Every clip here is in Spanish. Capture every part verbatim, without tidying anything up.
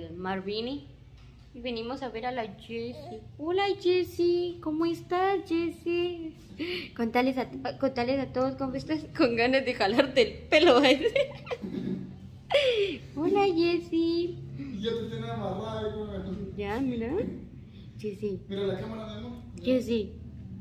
del Marvini. Y venimos a ver a la Jessie. Hola Jessie, ¿cómo estás Jessie? Contales a, contales a todos cómo estás, con ganas de jalarte el pelo. Hola Jessie. Ya te tiene amarrada. Ya, mira. Jessie. Mira la cámara de nuevo. Jessie.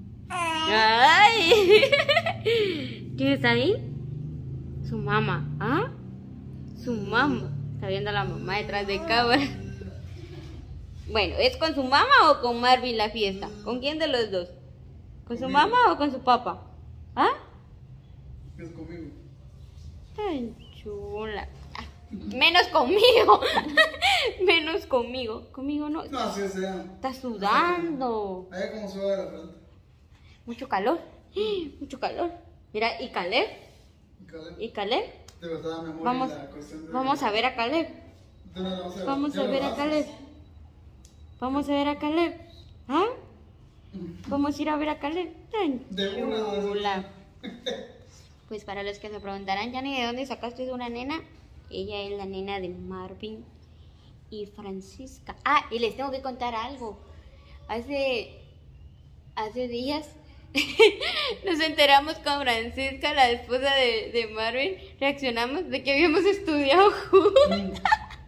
Ay. ¿Quién está ahí? Su mamá. ¿Ah? Su mamá. Está viendo a la mamá detrás de cámara. Bueno, ¿es con su mamá o con Marvin la fiesta? ¿Con quién de los dos? ¿Con su mamá o con su papá? ¿Ah? Es conmigo. Tan chula. Menos conmigo. Menos conmigo. Conmigo no. No, así sea. Está sudando. Ahí como suda de la frente. Mucho calor. Mucho calor. Mira, ¿y Caleb? ¿Y Caleb? ¿Y Caleb? De verdad, mi amor. Vamos, la cuestión de... vamos a ver a Caleb. De nada, vamos a ver, Vamos a ya ver lo a haces. Caleb. Vamos a ver a Caleb. ¿Ah? Vamos a ir a ver a Caleb. Tan De una, de chula. Pues para los que se preguntarán, Yanni, ¿de dónde sacaste una nena? Ella es la nena de Marvin y Francisca. Ah, y les tengo que contar algo. Hace, hace días nos enteramos con Francisca, la esposa de, de Marvin, reaccionamos de que habíamos estudiado juntos.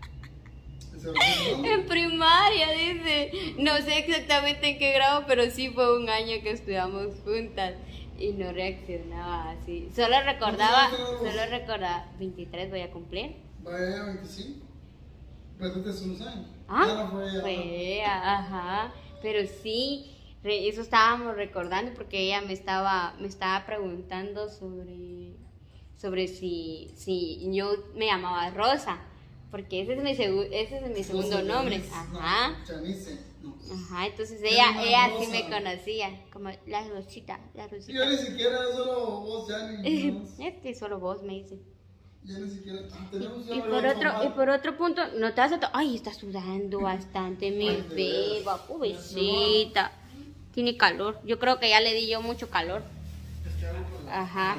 En primaria, dice. No sé exactamente en qué grado, pero sí fue un año que estudiamos juntas. Y no reaccionaba así. Solo recordaba, solo recordaba, veintitrés voy a cumplir. Vaya, veinticinco. Pero tú te hace unos años. Ah, Ya no fue ya. fue, ajá. Pero sí, re- eso estábamos recordando porque ella me estaba, me estaba preguntando sobre, sobre si, si yo me llamaba Rosa. Porque ese es mi, segu- ese es mi segundo Rosa nombre. Janice, Ajá. No, Janice, no. Ajá, entonces Se ella, llama ella sí Rosa. me conocía, como la Rosita, la Y Rosita. yo ni siquiera, solo vos, ya ni más. Este solo vos me dice. Ya ni siquiera. ah, Tenemos ya Y una por gran otro, mamá. y por otro punto, no te vas a to- ay, está sudando bastante mi Ay, de beba, veras. pobrecita. Tiene calor. Yo creo que ya le di yo mucho calor. Ajá.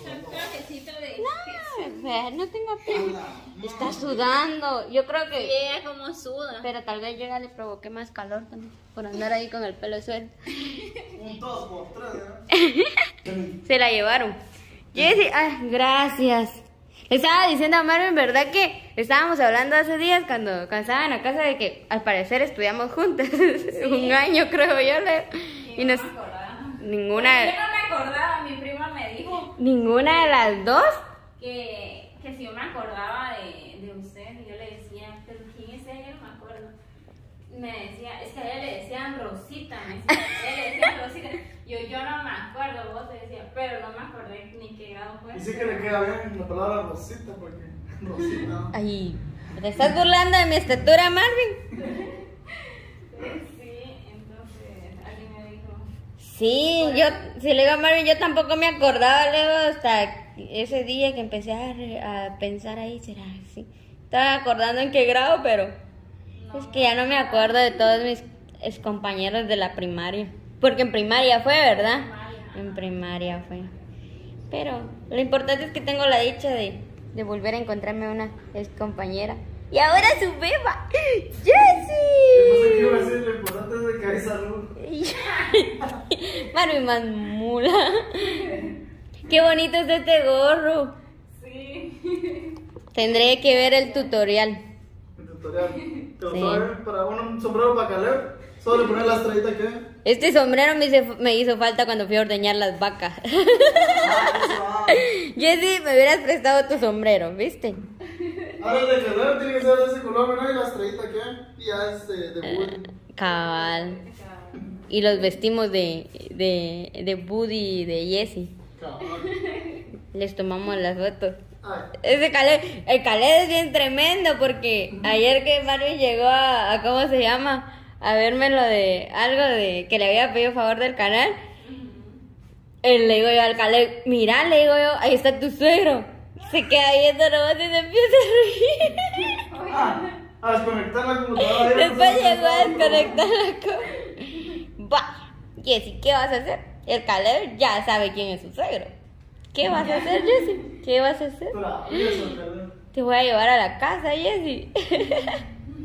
No, no tengo pena. Está sudando. Yo creo Y que. ella como suda. Pero tal vez yo ya le provoqué más calor también. Por andar ahí con el pelo suelto. Un dos por tres, ¿ya? Se la llevaron. Jessie, ay, gracias. Le estaba diciendo a Marvin, ¿verdad que estábamos hablando hace días cuando, cuando estaban en la casa de que al parecer estudiamos juntas? Un año creo yo. Le, y no nos, me acordaba. ninguna, Yo no me acordaba, mi prima me dijo ninguna de las dos. que, que si yo me acordaba de, de usted, y yo le decía, pero ¿quién es ella? No me acuerdo. Me decía, es que a ella le decían Rosita, me decía, a ella le decían Rosita. Yo, yo no me acuerdo, vos te decía, pero no me acordé ni qué grado fue. Y sí que le queda bien la palabra Rosita, porque Rosita. Ay, ¿te estás burlando de mi estatura, Marvin? Sí, entonces alguien me dijo. Sí, yo, si le digo a Marvin, yo tampoco me acordaba luego hasta ese día que empecé a, re- a pensar ahí, será así. Estaba acordando en qué grado, pero es que ya no me acuerdo de todos mis ex compañeros de la primaria. Porque en primaria fue, ¿verdad? En primaria fue. Pero lo importante es que tengo la dicha de, de volver a encontrarme una ex compañera. Y ahora su beba, Yo no sé qué iba a ¡Jessie! decir, lo importante es de que hay salud. Marvin más mula. Qué bonito es este gorro. Sí. Tendré que ver el tutorial. El tutorial. Pero Sí. todavía para un sombrero para Caleb, solo le poner la estrellita que. Este sombrero me hizo, me hizo falta cuando fui a ordeñar las vacas. Jessie, me hubieras prestado tu sombrero, ¿viste? Ahora el de Caleb tiene que ser de ese color, ¿no? Y la estrellita que. Y ya es de, de Woody. Cabal. Y los vestimos de, de, de Buddy y de Jessie. Cabrón. Les tomamos las fotos. Ay. Ese Caleb, el Caleb es bien tremendo porque ayer que Marvin llegó a, a ¿cómo se llama? A verme lo de algo de que le había pedido favor del canal. Él le digo yo al Caleb, mira, le digo yo, ahí está tu suegro. Se queda viendo nomás y se empieza a reír. Ah, a desconectar la computadora. Después llegó a desconectar la co- Va, Jessie, ¿qué vas a hacer? El Caleb ya sabe quién es su suegro. ¿Qué vas a hacer, Jessie? ¿Qué vas a hacer? Travieso, Caleb. Te voy a llevar a la casa, Jessie.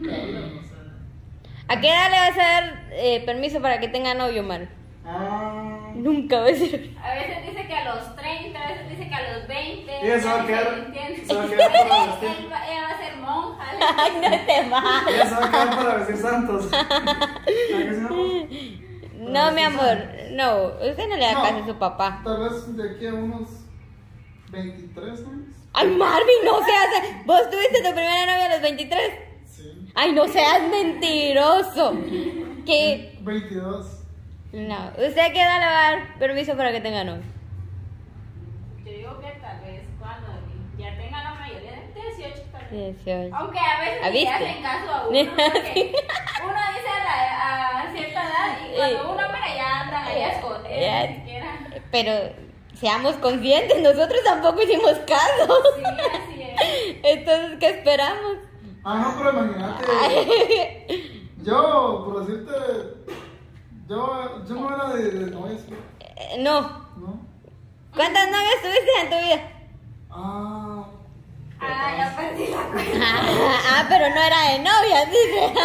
¿A qué edad le vas a dar eh, permiso para que tenga novio, Maru? Ah. Nunca va a decir. A veces dice que a los treinta, a veces dice que a los veinte. Y eso va a a quedar- veces entiende. se va a quedar para vestir. Él va- Ella va a ser monja. Ay, no te va. Ella se va a quedar para vestir santos. ¿A qué se llama? No, mi amor, no. Usted no le da No. caso a su papá. Tal vez de aquí a unos veintitrés años. Ay, Marvin, no seas. ¿Vos tuviste tu primera novia a los veintitrés? Sí. Ay, no seas mentiroso. Que. veintidós. No. ¿Usted a qué edad le va a dar permiso para que tenga novio? Yo digo que tal vez cuando ya tenga la mayoría de dieciocho, tal vez. dieciocho. Aunque a veces ¿Ah, le viste? hacen caso a uno, porque uno dice a, la- a cierta edad y cuando uno mira ya andan ahí a esconder, Ya. ni siquiera. Pero seamos conscientes, nosotros tampoco hicimos caso. Sí, así es. Entonces, ¿qué esperamos? Ah, no, pero imagínate. Yo, por decirte. Yo, yo no era de, de novias, Eh, no. ¿no? ¿Cuántas novias tuviste en tu vida? Ah. Ah, ya perdí la cuenta. Ah, pero no era de novia, dice.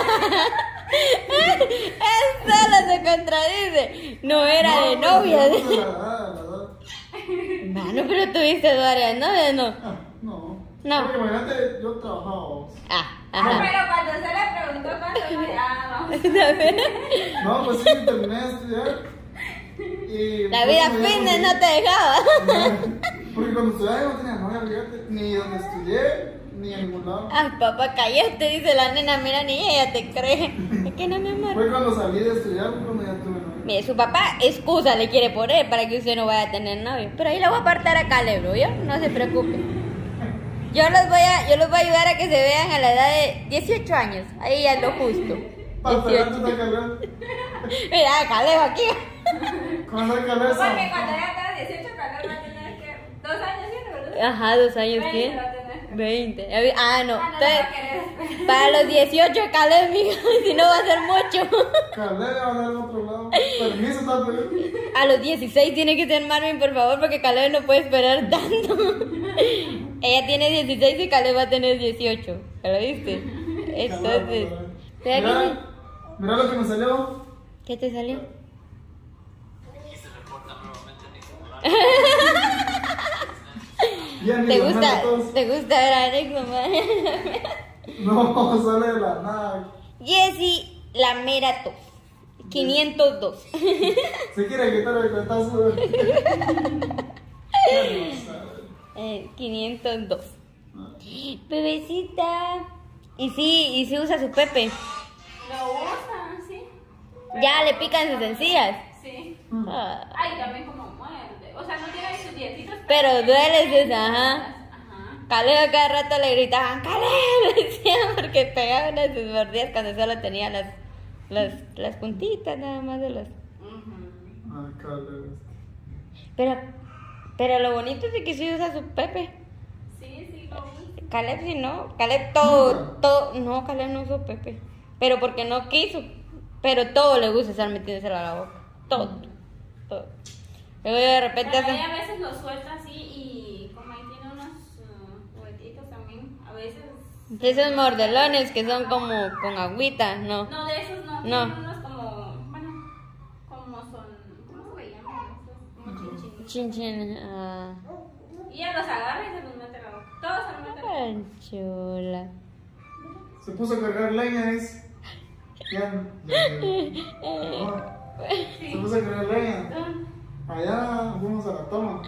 Él solo se contradice. No era de novia. No, dice. la verdad, la verdad. Mano, pero tuviste varias novias, ¿no? Ah, no. No. Porque imagínate, yo trabajaba. Ah, Ah, ajá. pero cuando se le preguntó cuánto fue, ah, vamos. No, pues sí, terminé de estudiar. Y La vida pues, me fitness dio- no te dejaba. Porque cuando estudiaba yo no tenía novia, fíjate. Ni donde estudié, ni en ningún lado. Ay, papá, cállate, dice la nena. Mira, ni ella te cree. Es que no, mi amor. Fue cuando salí de estudiar, fue cuando ya tuve novia. Mire, su papá excusa le quiere poner para que usted no vaya a tener novio. Pero ahí le voy a apartar a Calebro, ¿yo? No se preocupe. Yo los voy a, yo los voy a ayudar a que se vean a la edad de dieciocho años. Ahí ya es lo justo. Para pegar dieciocho. tu calor. Mira, Calebro aquí. Con la Porque cabeza. cuando ella tenga dieciocho, Carlos va a tener que. Dos años, ¿sí? ¿Verdad? Ajá, dos años veinte tiene. va a tener. veinte. Ah, no. Ah, no, no va Entonces, a querer. para los dieciocho, Caleb, mijo, si no va a ser mucho. Calé va a dar al otro lado. Permiso, tanto. A los dieciséis tiene que ser Marvin, por favor, porque Caleb no puede esperar tanto. Ella tiene dieciséis y Caleb va a tener dieciocho. ¿Ya lo viste? Entonces, ¿será que sí? Mira, mira lo que me salió. ¿Qué te salió? Ya ni ¿Te los gusta, métodos. ¿te gusta ver a Alex, mamá? No, sale de la nada. Jessie, la mera tos. quinientos dos. Se quiere quitar el cuentazo. Ya no sabe. Eh, quinientos dos. Bebecita. Y sí, y sí usa su Pepe. Lo usan, sí. Ya le pican sus encías. Sí. Ah, Ay, también como muerde. O sea, no tiene sus dientitos. pero duele, sus, ajá. Ajá. Caleb a cada rato le gritaban, Caleb, le decían, porque pegaban a sus mordidas cuando solo tenía las, las, las puntitas nada más de los... Ujú. Ah, Calé. Pero, pero lo bonito es de que sí usa su Pepe. Sí, sí, lo usan. Caleb sí no, Caleb todo, Nunca. todo, no, Caleb no usó Pepe. Pero porque no quiso, pero todo le gusta estar metiéndoselo a la boca. Todo, todo. Luego de repente Pero hace... ella a veces lo suelta así y como ahí tiene unos uh, juguetitos también, a veces... Esos mordelones que son como con agüita, ¿no? No, de esos no, No. tienen unos como, bueno, como son, ¿cómo se llaman esos? Como chinchines. Chin chin, ah... Y ella los agarra y se los mete a la boca. Todos se los meten a la boca. Tan chula. Se puso a cargar leña, es. Ya, ya, ya. No. Se puso a cargar leña. Allá fuimos a la toma.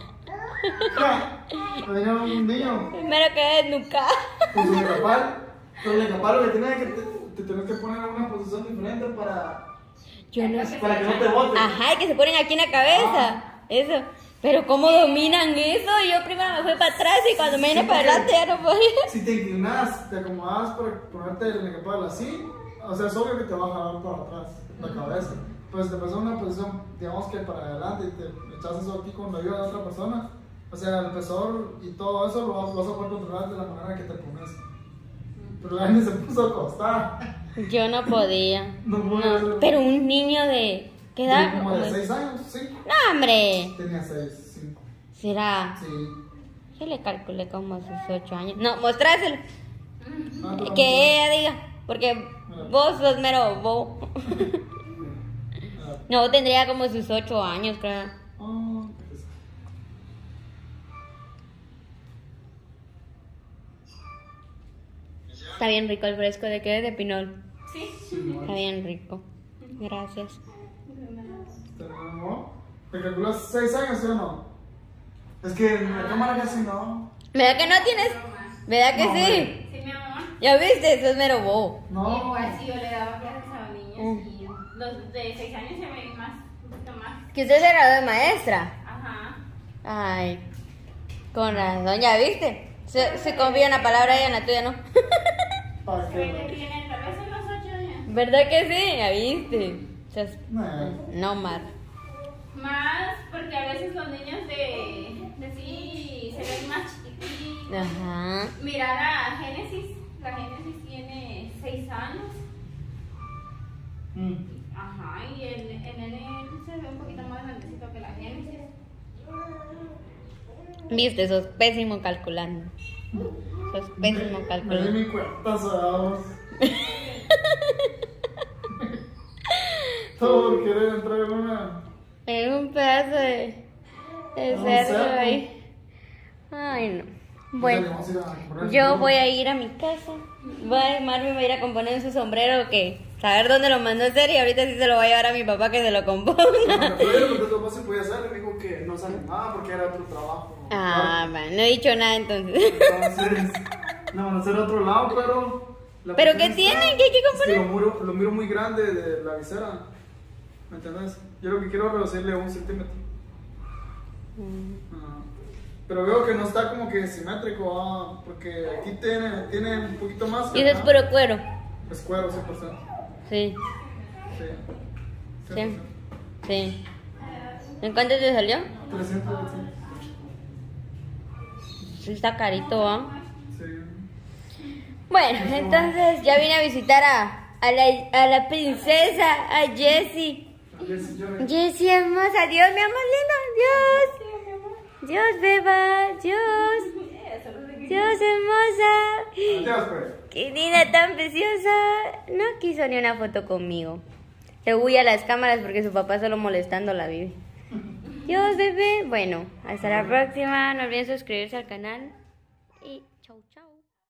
Ja, venía un niño Primero que desnucar. con su capal. Con el capal lo que tenía que te, te tenés que poner en una posición diferente para, Yo no sé. para que no te bote. Ajá, y que se ponen aquí en la cabeza. Eso. Pero ¿cómo dominan eso? Yo primero me fui para atrás y cuando me vine Sí, para porque- adelante ya no podía. Si te inclinas, te acomodas para ponerte el capal así, o sea, es obvio que te va a jalar para atrás la cabeza. Pues te pones en una posición, digamos que para adelante y te echas eso aquí con la ayuda de otra persona. O sea, el pesador y todo eso lo vas, lo vas a poder controlar de la manera que te pones. Pero la gente se puso acostada. Yo no podía. No puedo hacerlo. Pero un niño de... ¿Qué edad? Como de Como- seis años, sí. No, hombre. Tenía seis, cinco. ¿Será? Sí. Yo le calculé como a sus ocho años. No, mostráselo. Ah, pero- Que ella diga. Porque vos sos mero bobo. No, tendría como sus ocho años, creo. Ah, pues. Está bien rico el fresco de qué, de pinol. Sí. Está bien rico. Gracias. ¿No? ¿Te calculas seis años, sí o no? Es que en la cámara casi no. ¿Verdad que no tienes? ¿Verdad que No, sí? Sí, mi amor. ¿Ya viste? Sos mero bobo. No. Igual si yo le daba clases a niños y los de seis años se ven más, un poquito más. Que usted se graduó de maestra. Ajá. Ay, con razón, ¿ya viste? Se, se confía en la palabra ella, en la tuya no. ¿Para Se ve que qué? tiene tal vez unos ocho años. ¿Verdad que sí? ¿Ya viste? O sea, Nah. no, Mar. Más porque a veces los niños de, de sí se ven más chiquititos. Ajá. Mirar a Génesis, la Génesis tiene seis años. Mm. Ajá, y el, el nene se ve un poquito más grandecito que la Génesis. Viste, sos pésimo calculando. Sos pésimo Me di calculando. mi cuenta, ¿sabes? Todo por querer entrar en una. Es un pedazo de, de Un cerdo cerdo. ahí. Ay, no. Dale, Bueno, vamos a ir a comprar yo el voy a ir a mi casa. Voy a, Marvin va a ir a componer en su sombrero que saber dónde lo mandó a hacer y ahorita sí se lo va a llevar a mi papá que se lo componga. Pero yo le pregunté a tu papá si podía hacer y me dijo que no se animaba porque era otro trabajo. Ah, bueno, no he dicho nada entonces. Entonces, no van a hacer otro lado, pero. la ¿Pero cuestión qué está- tiene? ¿Qué hay que Es que componer? lo miro, lo miro muy grande de la visera. ¿Me entendés? Yo lo que quiero es reducirle un centímetro. Mm. Ajá. Pero veo que no está como que simétrico, ah, porque aquí tiene, tiene un poquito más. Y eso es acá. puro cuero. Es cuero, cien por ciento. Sí, Sí. sí, cien por ciento. sí. ¿En cuánto te salió? trescientos veinticinco. Sí, está carito, ¿ah? Sí. Bueno, entonces ya vine a visitar a, a, la, a la princesa, a Jessie. Yes, yo- Jessie hermosa, Dios, mi amor lindo, Dios. Dios, beba, Dios. Dios hermosa. Adiós, pues. Qué linda, tan preciosa. No quiso ni una foto conmigo. Se huye a las cámaras porque su papá solo molestando la vive. Dios, bebé. Bueno, hasta la próxima. No olviden suscribirse al canal.